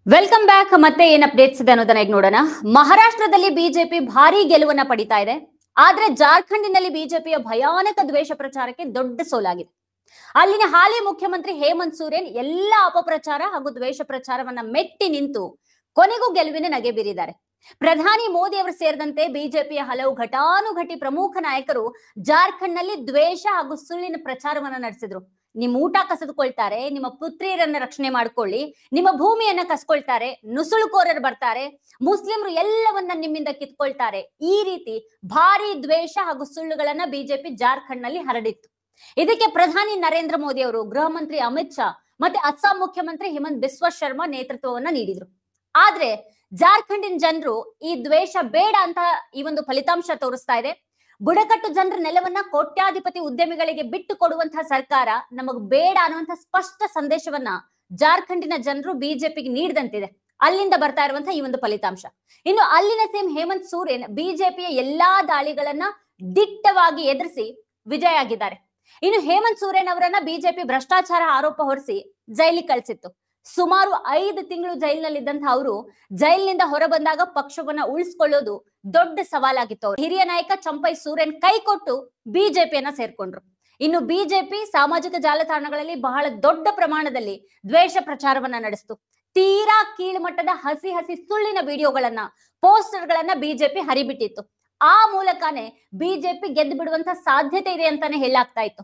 Welcome back. ಮತ್ತೆ ಏನ್ updates ಇದೆ ಅನ್ನೋದನ್ನ ಈಗ ನೋಡೋಣ. ಮಹಾರಾಷ್ಟ್ರದಲ್ಲಿ ಬಿಜೆಪಿ ಭಾರಿ ಗೆಲುವನ್ನ ಪಡಿತಾ ಇದೆ. ಆದ್ರೆ ಜಾರ್ಖಂಡ್ನಲ್ಲಿ ಬಿಜೆಪಿಯ ಭಯಾನಕ ದ್ವೇಷ ಪ್ರಚಾರಕ್ಕೆ ದೊಡ್ಡ ಸೋಲಾಗಿದೆ. ಅಲ್ಲಿನ ಹಾಲಿ ಮುಖ್ಯಮಂತ್ರಿ ಹೇಮಂತ್ ಸೋರೆನ್ ಎಲ್ಲ ಅಪಪ್ರಚಾರ ಹಾಗೂ ದ್ವೇಷ ಪ್ರಚಾರವನ್ನ ಮೆಟ್ಟಿ ನಿಂತು ಕೊನೆಗೂ ಗೆಲುವಿನ ನಗೆ ಬೀರಿದ್ದಾರೆ. ಪ್ರಧಾನಿ ಮೋದಿ ಅವರು ಸೇರಿದಂತೆ ಬಿಜೆಪಿಯ ಹಲವು ಘಟಾನುಘಟಿ ಪ್ರಮುಖ ನಾಯಕರು ಜಾರ್ಖಂಡ್ನಲ್ಲಿ ದ್ವೇಷ ಹಾಗೂ ಸುಳ್ಳಿನ ಪ್ರಚಾರವನ್ನ ನಡೆಸಿದ್ರು. ನಿಮ್ ಊಟ ಕಸಿದುಕೊಳ್ತಾರೆ, ನಿಮ್ಮ ಪುತ್ರಿಯರನ್ನ ರಕ್ಷಣೆ ಮಾಡ್ಕೊಳ್ಳಿ, ನಿಮ್ಮ ಭೂಮಿಯನ್ನ ಕಸ್ಕೊಳ್ತಾರೆ, ನುಸುಳುಕೋರರು ಬರ್ತಾರೆ, ಮುಸ್ಲಿಮರು ಎಲ್ಲವನ್ನ ನಿಮ್ಮಿಂದ ಕಿತ್ಕೊಳ್ತಾರೆ. ಈ ರೀತಿ ಭಾರಿ ದ್ವೇಷ ಹಾಗೂ ಸುಳ್ಳುಗಳನ್ನ ಬಿಜೆಪಿ ಜಾರ್ಖಂಡ್ ನಲ್ಲಿ ಹರಡಿತ್ತು. ಇದಕ್ಕೆ ಪ್ರಧಾನಿ ನರೇಂದ್ರ ಮೋದಿ ಅವರು, ಗೃಹ ಮಂತ್ರಿ ಅಮಿತ್ ಶಾ ಮತ್ತೆ ಅಸ್ಸಾಂ ಮುಖ್ಯಮಂತ್ರಿ ಹಿಮಂತ್ ಬಿಸ್ವಾ ಶರ್ಮಾ ನೇತೃತ್ವವನ್ನ ನೀಡಿದ್ರು. ಆದ್ರೆ ಜಾರ್ಖಂಡಿನ ಜನರು ಈ ದ್ವೇಷ ಬೇಡ ಅಂತ ಈ ಒಂದು ಫಲಿತಾಂಶ ತೋರಿಸ್ತಾ ಇದೆ. ಬುಡಕಟ್ಟು ಜನರ ನೆಲವನ್ನ ಕೋಟ್ಯಾಧಿಪತಿ ಉದ್ಯಮಿಗಳಿಗೆ ಬಿಟ್ಟು ಕೊಡುವಂತಹ ಸರ್ಕಾರ ನಮಗ್ ಬೇಡ ಅನ್ನುವಂತಹ ಸ್ಪಷ್ಟ ಸಂದೇಶವನ್ನ ಜಾರ್ಖಂಡಿನ ಜನರು ಬಿಜೆಪಿಗೆ ನೀಡಿದಂತಿದೆ. ಅಲ್ಲಿಂದ ಬರ್ತಾ ಇರುವಂತಹ ಈ ಒಂದು ಫಲಿತಾಂಶ. ಇನ್ನು ಅಲ್ಲಿನ ಸಿಎಂ ಹೇಮಂತ್ ಸೋರೆನ್ ಬಿಜೆಪಿಯ ಎಲ್ಲಾ ದಾಳಿಗಳನ್ನ ದಿಟ್ಟವಾಗಿ ಎದುರಿಸಿ ವಿಜಯ ಆಗಿದ್ದಾರೆ. ಇನ್ನು ಹೇಮಂತ್ ಸೋರೆನ್ ಅವರನ್ನ ಬಿಜೆಪಿ ಭ್ರಷ್ಟಾಚಾರ ಆರೋಪ ಹೊರಿಸಿ ಜೈಲಿಗೆ ಕಳಿಸಿತ್ತು. ಸುಮಾರು 5 ತಿಂಗಳು ಜೈಲಿನಲ್ಲಿದ್ದಂತಹ ಅವರು ಜೈಲಿನಿಂದ ಹೊರ ಬಂದಾಗ ಪಕ್ಷವನ್ನ ಉಳಿಸ್ಕೊಳ್ಳೋದು ದೊಡ್ಡ ಸವಾಲಾಗಿತ್ತು. ಹಿರಿಯ ನಾಯಕ ಚಂಪೈ ಸೋರೆನ್ ಕೈ ಕೊಟ್ಟು ಬಿಜೆಪಿಯನ್ನ ಸೇರ್ಕೊಂಡ್ರು. ಇನ್ನು ಬಿಜೆಪಿ ಸಾಮಾಜಿಕ ಜಾಲತಾಣಗಳಲ್ಲಿ ಬಹಳ ದೊಡ್ಡ ಪ್ರಮಾಣದಲ್ಲಿ ದ್ವೇಷ ಪ್ರಚಾರವನ್ನ ನಡೆಸಿತು. ತೀರಾ ಕೀಳುಮಟ್ಟದ ಹಸಿ ಸುಳ್ಳಿನ ವಿಡಿಯೋಗಳನ್ನ, ಪೋಸ್ಟರ್ ಗಳನ್ನ ಬಿಜೆಪಿ ಹರಿಬಿಟ್ಟಿತ್ತು. ಆ ಮೂಲಕನೇ ಬಿಜೆಪಿ ಗೆದ್ದು ಬಿಡುವಂತ ಸಾಧ್ಯತೆ ಇದೆ ಅಂತಾನೆ ಹೇಳಲಾಗ್ತಾ ಇತ್ತು.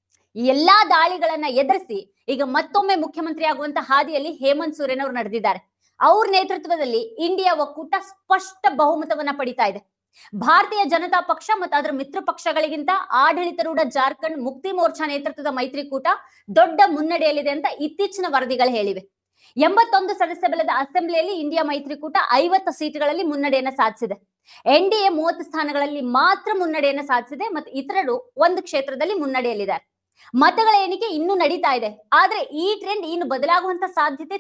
ಈ ಎಲ್ಲಾ ದಾಳಿಗಳನ್ನ ಎದುರಿಸಿ ಈಗ ಮತ್ತೊಮ್ಮೆ ಮುಖ್ಯಮಂತ್ರಿ ಆಗುವಂತ ಹಾದಿಯಲ್ಲಿ ಹೇಮಂತ್ ಸೋರೆನ್ ಅವರು ನಡೆದಿದ್ದಾರೆ. ಅವ್ರ ನೇತೃತ್ವದಲ್ಲಿ ಇಂಡಿಯಾ ಒಕ್ಕೂಟ ಸ್ಪಷ್ಟ ಬಹುಮತವನ್ನ ಪಡಿತಾ ಇದೆ. ಭಾರತೀಯ ಜನತಾ ಪಕ್ಷ ಮತ್ತು ಅದರ ಮಿತ್ರ ಪಕ್ಷಗಳಿಗಿಂತ ಆಡಳಿತಾರೂಢ ಜಾರ್ಖಂಡ್ ಮುಕ್ತಿ ಮೋರ್ಚಾ ನೇತೃತ್ವದ ಮೈತ್ರಿಕೂಟ ದೊಡ್ಡ ಮುನ್ನಡೆಯಲ್ಲಿದೆ ಅಂತ ಇತ್ತೀಚಿನ ವರದಿಗಳು ಹೇಳಿವೆ. 81 ಸದಸ್ಯ ಬಲದ ಅಸೆಂಬ್ಲಿಯಲ್ಲಿ ಇಂಡಿಯಾ ಮೈತ್ರಿಕೂಟ 50 ಸೀಟ್ಗಳಲ್ಲಿ ಮುನ್ನಡೆಯನ್ನ ಸಾಧಿಸಿದೆ. ಎನ್ಡಿಎ 30 ಸ್ಥಾನಗಳಲ್ಲಿ ಮಾತ್ರ ಮುನ್ನಡೆಯನ್ನ ಸಾಧಿಸಿದೆ ಮತ್ತು ಇತರರು 1 ಕ್ಷೇತ್ರದಲ್ಲಿ ಮುನ್ನಡೆಯಲ್ಲಿದ್ದಾರೆ. ಮತಗಳ ಎಣಿಕೆ ಇನ್ನೂ ನಡೀತಾ ಇದೆ. ಆದ್ರೆ ಈ ಟ್ರೆಂಡ್ ಇನ್ನು ಬದಲಾಗುವಂತ ಸಾಧ್ಯತೆ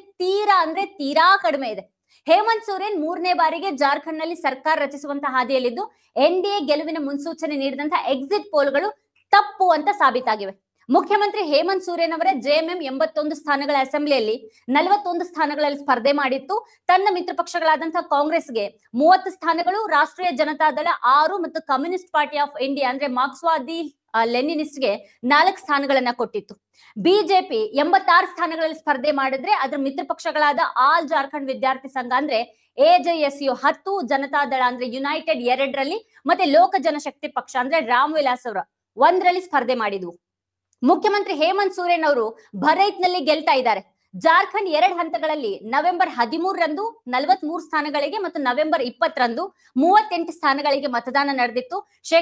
ತೀರಾ ಕಡಿಮೆ ಇದೆ. ಹೇಮಂತ್ ಸೋರೆನ್ 3ನೇ ಬಾರಿಗೆ ಜಾರ್ಖಂಡ್ ನಲ್ಲಿ ಸರ್ಕಾರ ರಚಿಸುವಂತ ಹಾದಿಯಲ್ಲಿದ್ದು, ಎನ್ಡಿಎ ಗೆಲುವಿನ ಮುನ್ಸೂಚನೆ ನೀಡಿದಂತಹ ಎಕ್ಸಿಟ್ ಪೋಲ್ಗಳು ತಪ್ಪು ಅಂತ ಸಾಬೀತಾಗಿವೆ. ಮುಖ್ಯಮಂತ್ರಿ ಹೇಮಂತ್ ಸೋರೆನ್ ಅವರೇ ಜೆಎಂಎಂ 81 ಸ್ಥಾನಗಳ ಅಸೆಂಬ್ಲಿಯಲ್ಲಿ 41 ಸ್ಥಾನಗಳಲ್ಲಿ ಸ್ಪರ್ಧೆ ಮಾಡಿತ್ತು. ತನ್ನ ಮಿತ್ರ ಪಕ್ಷಗಳಾದಂತಹ ಕಾಂಗ್ರೆಸ್ಗೆ 30 ಸ್ಥಾನಗಳು, ರಾಷ್ಟ್ರೀಯ ಜನತಾ ದಳ 6 ಮತ್ತು ಕಮ್ಯುನಿಸ್ಟ್ ಪಾರ್ಟಿ ಆಫ್ ಇಂಡಿಯಾ ಅಂದ್ರೆ ಮಾರ್ಕ್ಸ್ವಾದಿ ಲೆನಿನಿಸ್ಟ್ಗೆ 4 ಸ್ಥಾನಗಳನ್ನ ಕೊಟ್ಟಿತ್ತು. ಬಿಜೆಪಿ 86 ಸ್ಥಾನಗಳಲ್ಲಿ ಸ್ಪರ್ಧೆ ಮಾಡಿದ್ರೆ ಅದರ ಮಿತ್ರ ಪಕ್ಷಗಳಾದ ಆಲ್ ಜಾರ್ಖಂಡ್ ವಿದ್ಯಾರ್ಥಿ ಸಂಘ ಅಂದ್ರೆ ಎಜೆಎಸ್ಯು 10, ಜನತಾ ದಳ ಅಂದ್ರೆ ಯುನೈಟೆಡ್ 2ರಲ್ಲಿ ಮತ್ತೆ ಲೋಕ ಜನಶಕ್ತಿ ಪಕ್ಷ ಅಂದ್ರೆ ರಾಮ್ ವಿಲಾಸ್ ಅವರ 1ರಲ್ಲಿ ಸ್ಪರ್ಧೆ ಮಾಡಿದ್ವು. ಮುಖ್ಯಮಂತ್ರಿ ಹೇಮಂತ್ ಸೋರೆನ್ ಅವರು ಭರೈತ್ನಲ್ಲಿ ಗೆಲ್ತಾ ಇದ್ದಾರೆ. ಜಾರ್ಖಂಡ್ 2 ಹಂತಗಳಲ್ಲಿ ನವೆಂಬರ್ 13ರಂದು 43 ಸ್ಥಾನಗಳಿಗೆ ಮತ್ತು ನವೆಂಬರ್ 20ರಂದು 38 ಸ್ಥಾನಗಳಿಗೆ ಮತದಾನ ನಡೆದಿತ್ತು.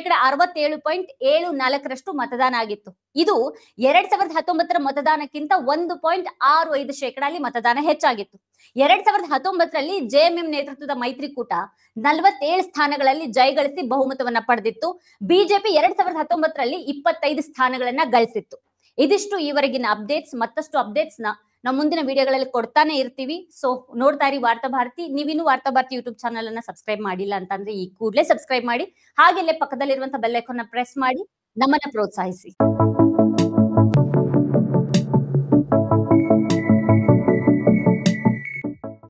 67.74% ಮತದಾನ ಆಗಿತ್ತು. ಇದು 2019ರ ಮತದಾನಕ್ಕಿಂತ 1.65% ಅಲ್ಲಿ ಮತದಾನ ಹೆಚ್ಚಾಗಿತ್ತು. 2019ರಲ್ಲಿ ಜೆಎಂಎಂ ನೇತೃತ್ವದ ಮೈತ್ರಿಕೂಟ 47 ಸ್ಥಾನಗಳಲ್ಲಿ ಜಯಗಳಿಸಿ ಬಹುಮತವನ್ನ ಪಡೆದಿತ್ತು. ಬಿಜೆಪಿ 2019ರಲ್ಲಿ 25 ಸ್ಥಾನಗಳನ್ನ ಗಳಿಸಿತ್ತು. ಇದಿಷ್ಟು ಈವರೆಗಿನ ಅಪ್ಡೇಟ್ಸ್. ಮತ್ತಷ್ಟು ಅಪ್ಡೇಟ್ಸ್ ನಾವು ಮುಂದಿನ ವಿಡಿಯೋಗಳಲ್ಲಿ ಕೊಡ್ತಾನೆ ಇರ್ತೀವಿ. ಸೊ ನೋಡ್ತಾ ಇರಿ ವಾರ್ತಾ ಭಾರತಿ. ನೀವಿನ್ನು ವಾರ್ತಾ ಭಾರತಿ ಯೂಟ್ಯೂಬ್ ಚಾನಲ್ ಅನ್ನ ಸಬ್ಸ್ಕ್ರೈಬ್ ಮಾಡಿಲ್ಲ ಅಂತಂದ್ರೆ ಈ ಕೂಡಲೇ ಸಬ್ಸ್ಕ್ರೈಬ್ ಮಾಡಿ, ಹಾಗೆಲ್ಲೇ ಪಕ್ಕದಲ್ಲಿರುವಂತಹ ಬೆಲ್ ಐಕಾನ್ ಪ್ರೆಸ್ ಮಾಡಿ ನಮ್ಮನ್ನ ಪ್ರೋತ್ಸಾಹಿಸಿ.